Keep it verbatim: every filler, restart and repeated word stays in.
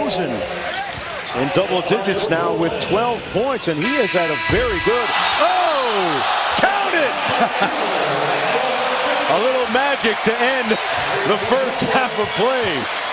DeRozan in double digits now with twelve points, and he has had a very good. Oh, count it! A little magic to end the first half of play.